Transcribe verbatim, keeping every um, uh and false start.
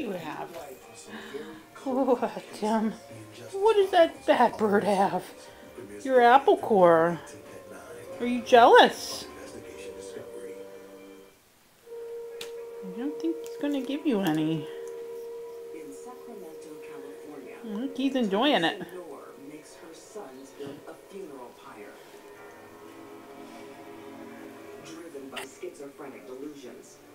you have? Oh, Tim. What does that bad bird have? Your apple core. Are you jealous? I don't think he's going to give you any. In Sacramento, California, I think he's enjoying it. makes her sons build a funeral pyre. Driven by schizophrenic delusions,